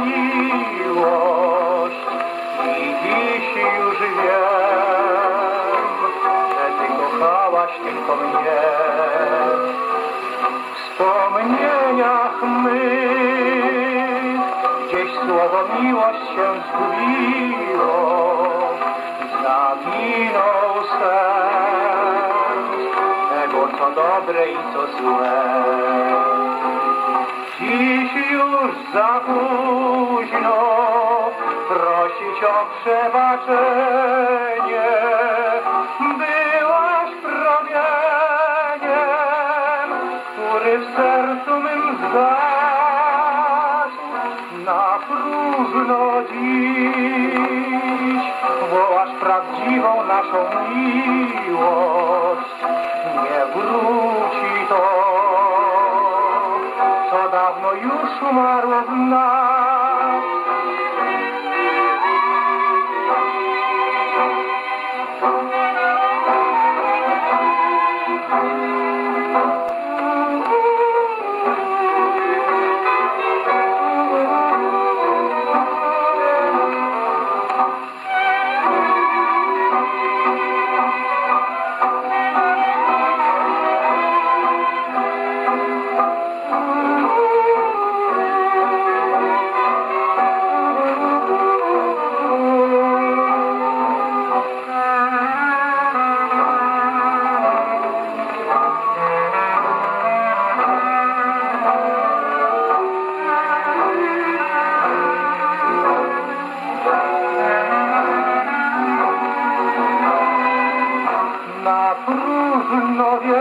miłość i dziś już wiem, że ty kochałaś tylko mnie. W wspomnieniach mych gdzieś słowo miłość się zgubiło, zaginął sens tego, co dobre i co złe. Dziś już za późno prosić o przebaczenie. Byłaś promieniem, który w sercu mym zgasł. Na próżno dziś wołasz prawdziwą naszą miłość. Nie wróci to, co dawno już umarło w nas. Na próżno